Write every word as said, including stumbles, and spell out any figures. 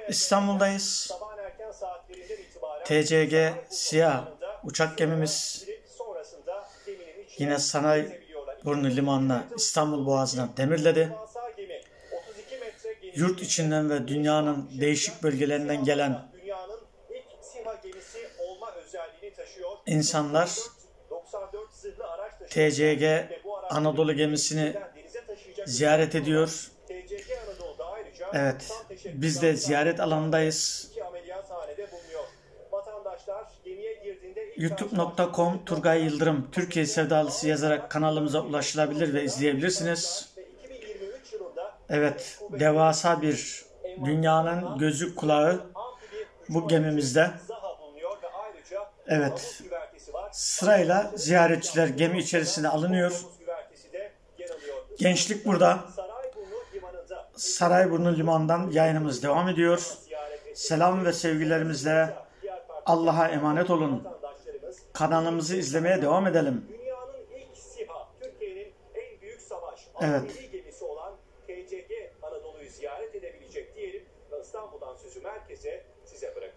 İstanbul'dayız. T C G Siyah uçak gemimiz yine Sarayburnu Limanı'na, İstanbul Boğazı'na demirledi. Yurt içinden ve dünyanın değişik bölgelerinden gelen insanlar T C G Anadolu gemisini ziyaret ediyor. Evet, biz de ziyaret alanındayız. youtube nokta com Turgay Yıldırım Türkiye Sevdalısı yazarak kanalımıza ulaşılabilir ve izleyebilirsiniz. Evet, devasa bir dünyanın gözü kulağı bu gemimizde. Evet, sırayla ziyaretçiler gemi içerisine alınıyor. Gençlik burada. Sarayburnu Limanı'ndan yayınımız devam ediyor. Selam ve sevgilerimizle Allah'a emanet olun. Kanalımızı izlemeye devam edelim. Dünyanın ilk SİHA, Türkiye'nin en büyük savaş Evet. askeri gemisi olan T C G Anadolu'yu ziyaret edebilecek diyelim ve İstanbul'dan sözü merkeze size bırakıyorum.